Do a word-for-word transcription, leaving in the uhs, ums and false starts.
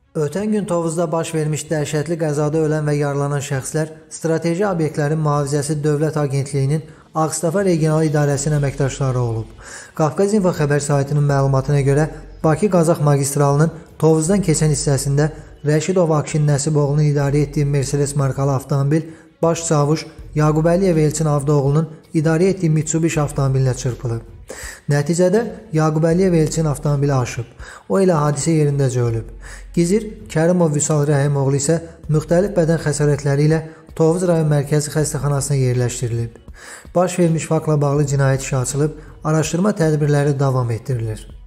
Ötən gün Tovuzda baş vermiş dəhşətli qəzada ölən və yaralanan şəxslər Strateji Obyektlərin Mühafizəsi Dövlət Agentliyinin Ağstafa Regional İdarəsinin əməkdaşları olub. Qafqaz İnfo xəbər saytının məlumatına görə Bakı-Qazax magistralının Tovuzdan keçən hissəsində Rəşidov Akşin Nəsiboğlunun idarə etdiyi Mercedes markalı avtomobil baş çavuş Yaqubəliyev Elçin Avdoğlunun idarə etdiyi Mitsubishi avtomobilinə çırpılıb. Nəticədə Yaqubəliyev Elçin avtomobili aşıb. O elə hadisə yerindəcə ölüb. Gizir Kərimov Vüsal Rəhimoğlu isə müxtəlif bədən xəsarətləri ilə Tovuz rayon mərkəzi xəstəxanasına yerləşdirilib. Baş vermiş faktla bağlı cinayət işi açılıb, araşdırma tədbirləri davam etdirilir.